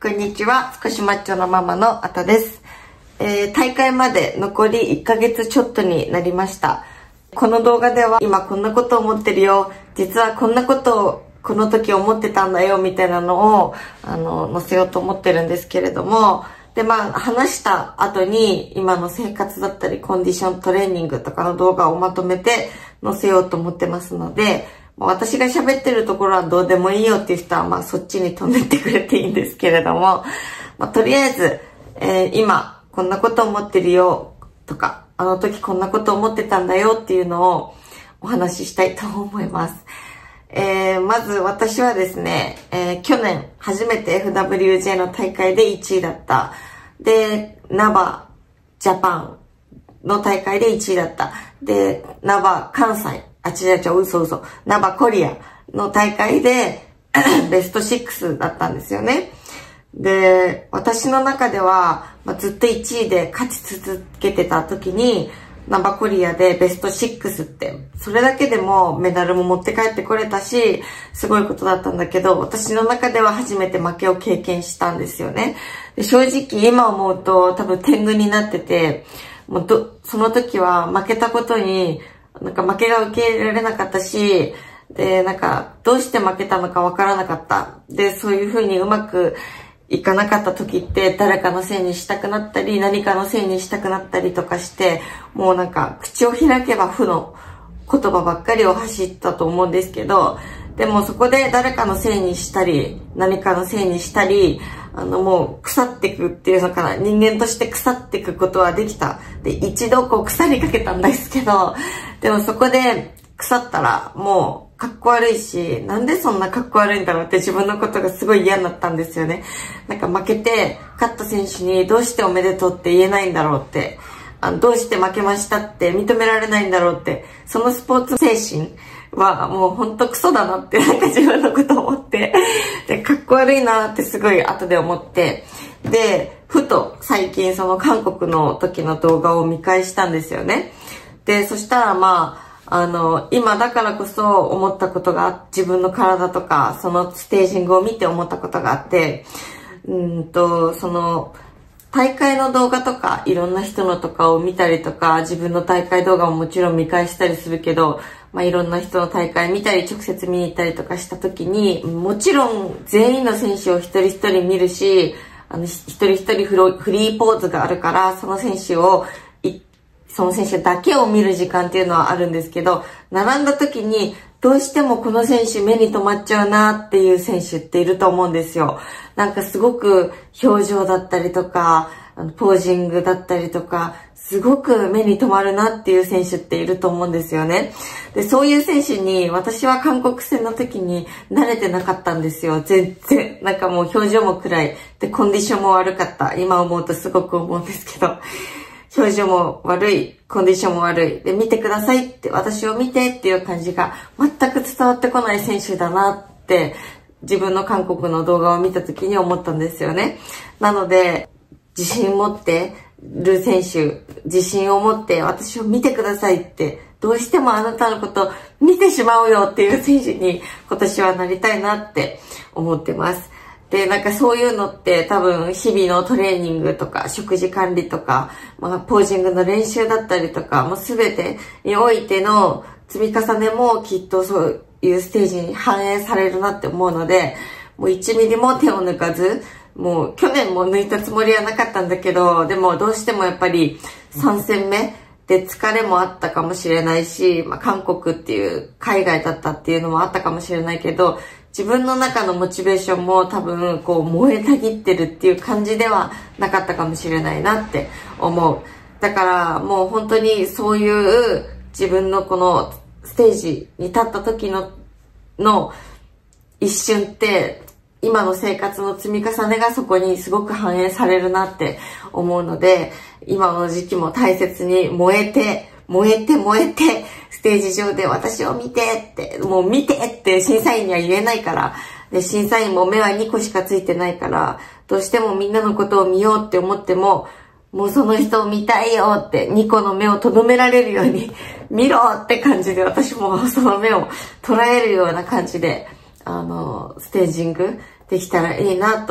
こんにちは。少しマッチョなママのあたです。大会まで残り1ヶ月ちょっとになりました。この動画では今こんなこと思ってるよ。実はこんなことをこの時思ってたんだよみたいなのを載せようと思ってるんですけれども、で話した後に今の生活だったりコンディショントレーニングとかの動画をまとめて載せようと思ってますので、私が喋ってるところはどうでもいいよっていう人はそっちに飛んでってくれていいんですけれども、とりあえず、今こんなこと思ってるよとか、あの時こんなこと思ってたんだよっていうのをお話ししたいと思います。まず私はですね、去年初めて FWJ の大会で1位だった。で、ナバジャパンの大会で1位だった。で、ナバ関西、ナバコリアの大会でベスト6だったんですよね。で、私の中では、ずっと1位で勝ち続けてた時に、ナバコリアでベスト6って、それだけでもメダルも持って帰ってこれたし、すごいことだったんだけど、私の中では初めて負けを経験したんですよね。で、正直今思うと多分天狗になってて、その時は負けたことに、負けが受け入れられなかったし、で、どうして負けたのかわからなかった。で、そういう風にうまくいかなかった時って誰かのせいにしたくなったり、何かのせいにしたくなったりとかして、もう口を開けば負の言葉ばっかりを走ったと思うんですけど、でもそこで誰かのせいにしたり、何かのせいにしたり、もう腐っていくっていうのかな。人間として腐っていくことはできた。で、一度腐りかけたんですけど、でもそこで腐ったらもうかっこ悪いし、なんでそんなかっこ悪いんだろうって自分のことがすごい嫌になったんですよね。負けて勝った選手にどうしておめでとうって言えないんだろうって、どうして負けましたって認められないんだろうって、そのスポーツ精神はもうほんとクソだなって自分のことを思って、で、かっこ悪いなってすごい後で思って、で、ふと最近その韓国の時の動画を見返したんですよね。で、そしたら今だからこそ思ったことが、自分の体とか、そのステージングを見て思ったことがあって、その、大会の動画とか、いろんな人のとかを見たりとか、自分の大会動画ももちろん見返したりするけど、いろんな人の大会見たり、直接見に行ったりとかした時に、もちろん全員の選手を一人一人見るし、一人一人フリーポーズがあるから、その選手だけを見る時間っていうのはあるんですけど、並んだ時にどうしてもこの選手目に留まっちゃうなっていう選手っていると思うんですよ。すごく表情だったりとか、ポージングだったりとか、すごく目に留まるなっていう選手っていると思うんですよね。で、そういう選手に私は韓国戦の時に慣れてなかったんですよ。全然。もう表情も暗い。で、コンディションも悪かった。今思うとすごく思うんですけど。表情も悪い、コンディションも悪い。で、見てくださいって、私を見てっていう感じが全く伝わってこない選手だなって、自分の韓国の動画を見た時に思ったんですよね。なので、自信持ってる選手、自信を持って私を見てくださいって、どうしてもあなたのことを見てしまうよっていう選手に今年はなりたいなって思ってます。で、そういうのって多分日々のトレーニングとか食事管理とか、ポージングの練習だったりとか、もうすべてにおいての積み重ねもきっとそういうステージに反映されるなって思うので、もう1ミリも手を抜かず、もう去年も抜いたつもりはなかったんだけど、でもどうしてもやっぱり3戦目で疲れもあったかもしれないし、韓国っていう海外だったっていうのもあったかもしれないけど、自分の中のモチベーションも多分燃えたぎってるっていう感じではなかったかもしれないなって思う。だからもう本当にそういう自分のこのステージに立った時の一瞬って今の生活の積み重ねがそこにすごく反映されるなって思うので、今の時期も大切に燃えて、ステージ上で私を見てって、もう見てって審査員には言えないから、で、審査員も目は2個しかついてないから、どうしてもみんなのことを見ようって思っても、もうその人を見たいよって2個の目をとどめられるように見ろって感じで、私もその目を捉えるような感じで、ステージングできたらいいなと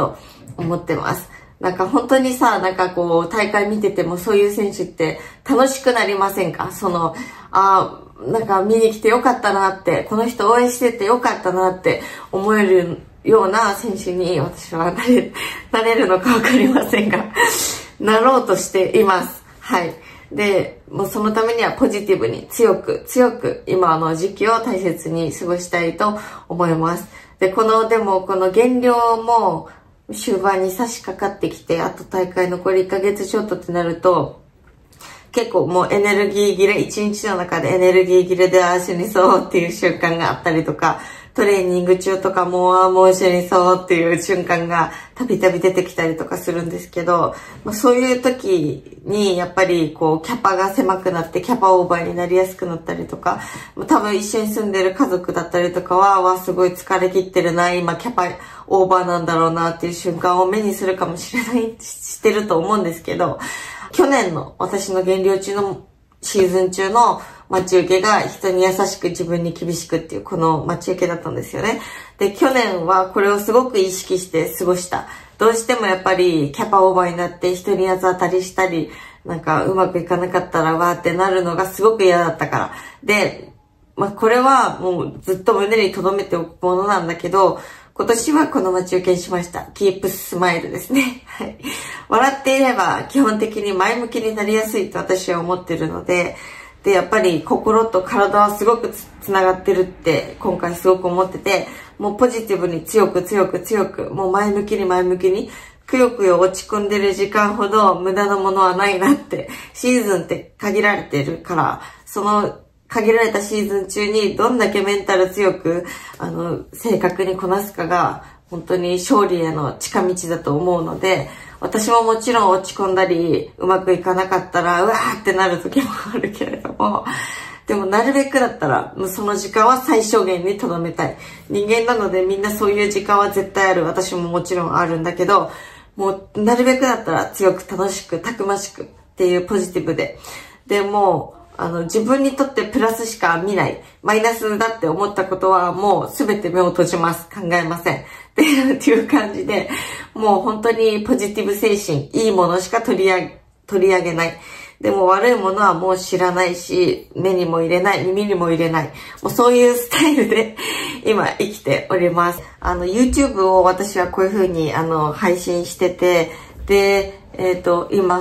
思ってます。なんか本当にさ、なんかこう、大会見ててもそういう選手って楽しくなりませんか？なんか見に来てよかったなって、この人応援しててよかったなって思えるような選手に私はなれるのかわかりませんが、なろうとしています。はい。で、もうそのためにはポジティブに強く今の時期を大切に過ごしたいと思います。で、でもこの減量も終盤に差し掛かってきて、あと大会残り1ヶ月ちょっとってなると、結構もうエネルギー切れ、一日の中でエネルギー切れで死にそうっていう瞬間があったりとか、トレーニング中とかもう死にそうっていう瞬間がたびたび出てきたりとかするんですけど、そういう時にやっぱりこうキャパが狭くなってキャパオーバーになりやすくなったりとか、多分一緒に住んでる家族だったりとかは、すごい疲れ切ってるな、今キャパオーバーなんだろうなっていう瞬間を目にするかもしれない、してると思うんですけど、去年の私の減量中のシーズン中の待ち受けが人に優しく自分に厳しくっていうこの待ち受けだったんですよね。で、去年はこれをすごく意識して過ごした。どうしてもやっぱりキャパオーバーになって人に八つ当たりしたり、なんかうまくいかなかったらわーってなるのがすごく嫌だったから。で、これはもうずっと胸に留めておくものなんだけど、今年はこの待ち受けにしました。キープスマイルですね。はい。笑っていれば基本的に前向きになりやすいと私は思ってるので、やっぱり心と体はすごくつながってるって今回すごく思ってて、もうポジティブに強く、もう前向きに、くよくよ落ち込んでる時間ほど無駄なものはないなって、シーズンって限られてるから、その限られたシーズン中にどんだけメンタル強く、正確にこなすかが、本当に勝利への近道だと思うので、私ももちろん落ち込んだり、うまくいかなかったら、うわーってなる時もあるけれども、でもなるべくだったら、その時間は最小限に留めたい。人間なのでみんなそういう時間は絶対ある。私ももちろんあるんだけど、もうなるべくだったら強く楽しく、たくましくっていうポジティブで。で、もう、自分にとってプラスしか見ない。マイナスだって思ったことはもうすべて目を閉じます。考えません。っていう感じで、もう本当にポジティブ精神、いいものしか取り上げない。でも悪いものはもう知らないし、目にも入れない、耳にも入れない。もうそういうスタイルで今生きております。YouTube を私はこういう風に配信してて、で、今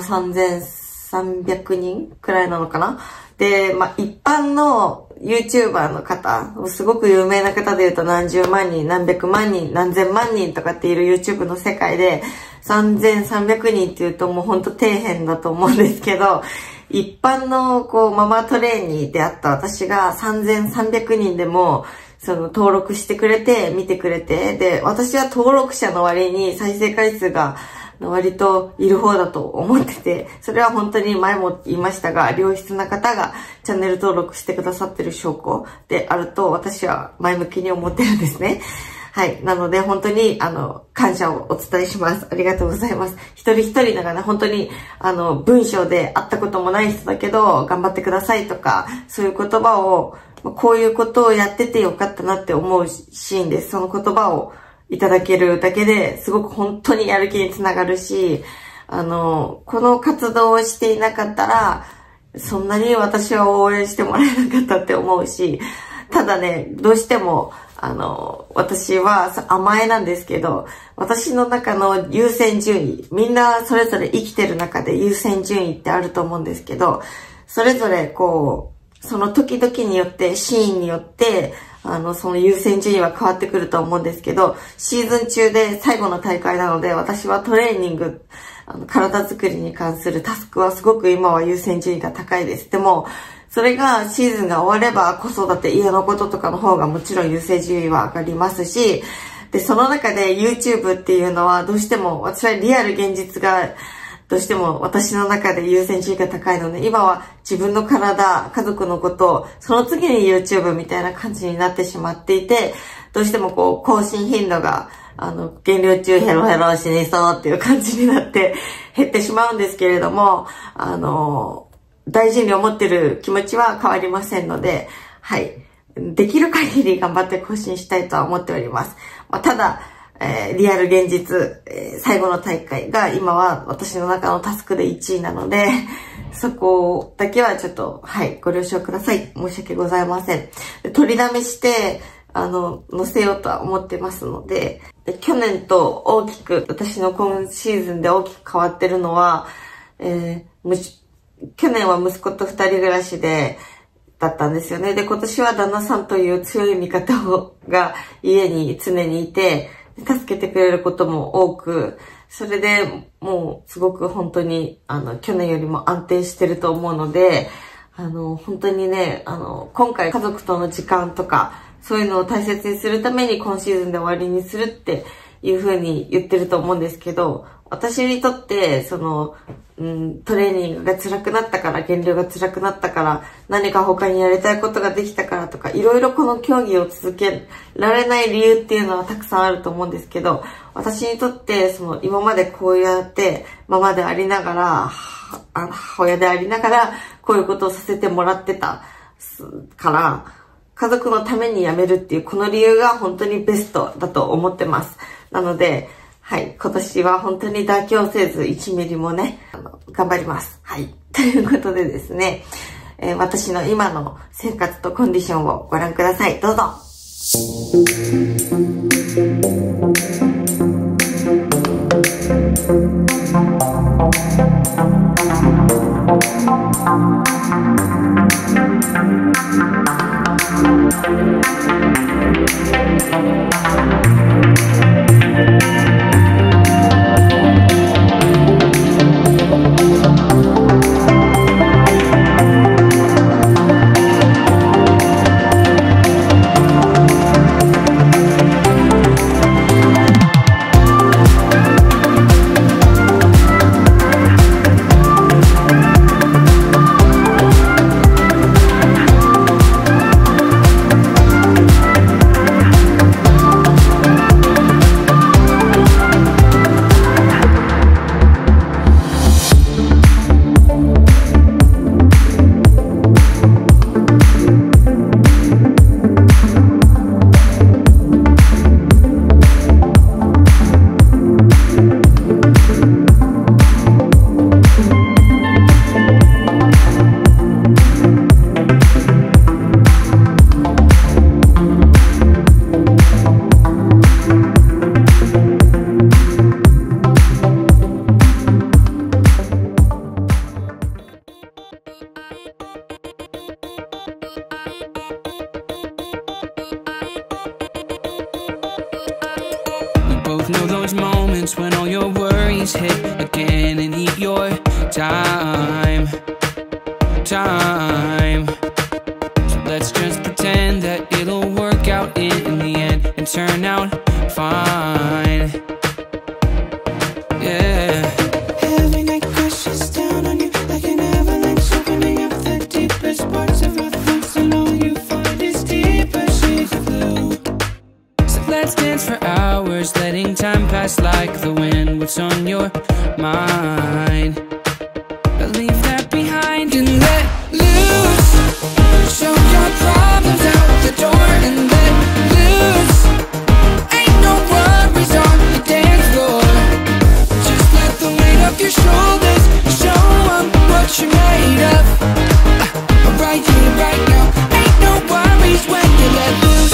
3300人くらいなのかな。で、一般の YouTuber の方、すごく有名な方で言うと何十万人、何百万人、何千万人とかっている YouTube の世界で、3300人って言うともうほんと底辺だと思うんですけど、一般のママトレーニーであった私が3300人でも、登録してくれて、見てくれて、で、私は登録者の割に再生回数が割といる方だと思ってて、それは本当に前も言いましたが、良質な方がチャンネル登録してくださってる証拠であると私は前向きに思ってるんですね。はい。なので本当に感謝をお伝えします。ありがとうございます。一人一人だから本当に文章で会ったこともない人だけど頑張ってくださいとか、そういう言葉を、こういうことをやっててよかったなって思うシーンです。その言葉をいただけるだけですごく本当にやる気につながるし、この活動をしていなかったら、そんなに私は応援してもらえなかったって思うし、ただね、どうしても、私は甘えなんですけど、私の中の優先順位、みんなそれぞれ生きてる中で優先順位ってあると思うんですけど、それぞれその時々によって、シーンによって、その優先順位は変わってくると思うんですけど、シーズン中で最後の大会なので、私はトレーニング、体作りに関するタスクはすごく今は優先順位が高いです。でも、それがシーズンが終われば子育て、家のこととかの方がもちろん優先順位は上がりますし、で、その中で YouTube っていうのはどうしても、私はリアル現実がどうしても私の中で優先順位が高いので、今は自分の体、家族のことを、その次に YouTube みたいな感じになってしまっていて、どうしても更新頻度が、減量中ヘロヘロ死にそうっていう感じになって減ってしまうんですけれども、大事に思ってる気持ちは変わりませんので、はい。できる限り頑張って更新したいとは思っております。ただ、 リアル現実、最後の大会が今は私の中のタスクで1位なので、そこだけはちょっと、はい、ご了承ください。申し訳ございません。取りだめして、載せようとは思ってますので、去年と大きく、私の今シーズンで大きく変わってるのは、去年は息子と二人暮らしだったんですよね。で、今年は旦那さんという強い味方が家に常にいて、助けてくれることも多く、それでもうすごく本当に、去年よりも安定してると思うので、本当にね、今回家族との時間とか、そういうのを大切にするために今シーズンで終わりにするっていう風に言ってると思うんですけど、私にとって、トレーニングが辛くなったから、減量が辛くなったから、何か他にやりたいことができたからとか、いろいろこの競技を続けられない理由っていうのはたくさんあると思うんですけど、私にとって、今までこうやって、ママでありながら、母親でありながら、こういうことをさせてもらってたから、家族のために辞めるっていうこの理由が本当にベストだと思ってます。なので、はい、今年は本当に妥協せず1ミリもね、頑張ります。はい。ということでですね、私の今の生活とコンディションをご覧ください。どうぞ。 Know those moments when all your worries hit again and eat your time. So let's just pretend that it'll work out in the end and turn out fine. Yeah. Every night crashes down on you like an avalanche, opening up the deepest parts of our thoughts, and all you find is deeper shades of blue. So let's dance for hours, letting time pass like the wind. What's on your mind? But leave that behind and let loose. Show your problems out the door and let loose. Ain't no worries on the dance floor. Just let the weight of your shoulders show them what you're made of. Right here, right now. Ain't no worries when you let loose.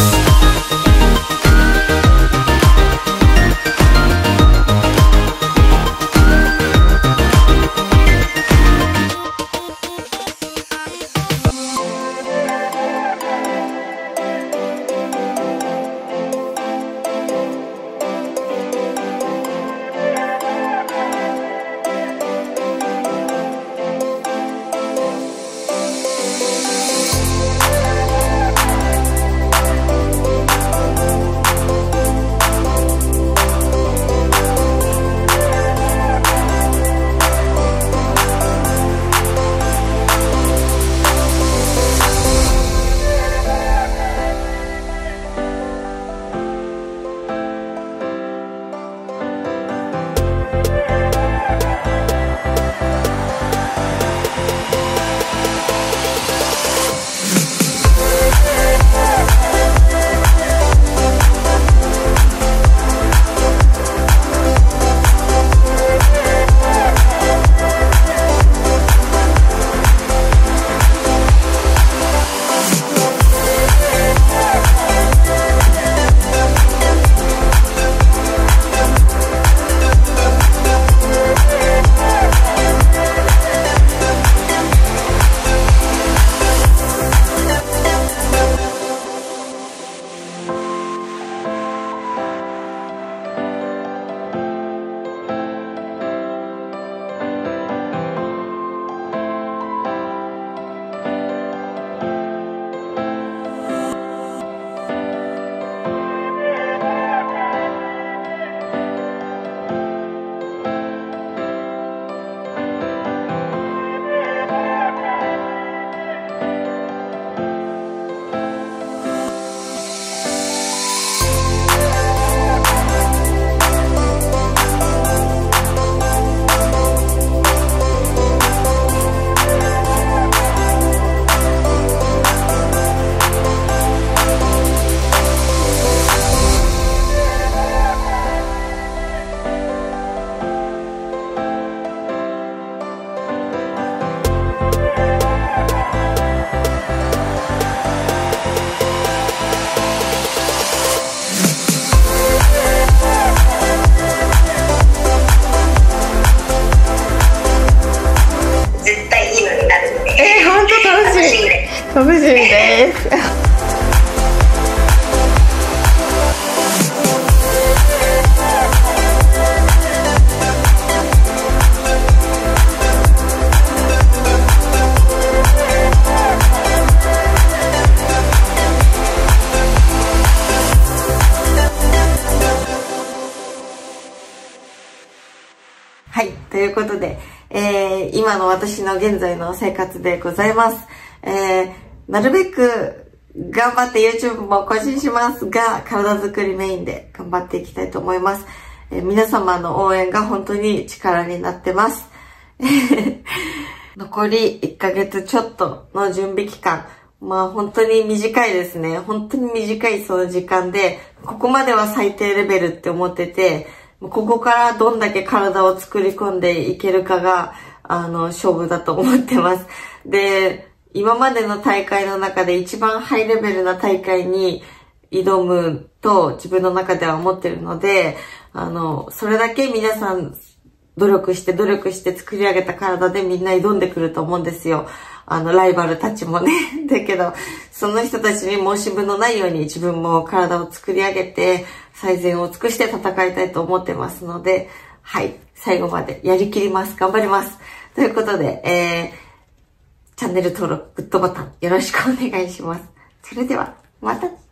はい。ということで、今の私の現在の生活でございます。なるべく頑張って YouTube も更新しますが、体作りメインで頑張っていきたいと思います。皆様の応援が本当に力になってます。残り1ヶ月ちょっとの準備期間。まあ本当に短いですね。本当に短いその時間で、ここまでは最低レベルって思ってて、ここからどんだけ体を作り込んでいけるかが、勝負だと思ってます。で、今までの大会の中で一番ハイレベルな大会に挑むと自分の中では思ってるので、それだけ皆さん努力して作り上げた体でみんな挑んでくると思うんですよ。ライバルたちもね。だけど、その人たちに申し分のないように自分も体を作り上げて、最善を尽くして戦いたいと思ってますので、はい。最後までやりきります。頑張ります。ということで、チャンネル登録、グッドボタンよろしくお願いします。それでは、また。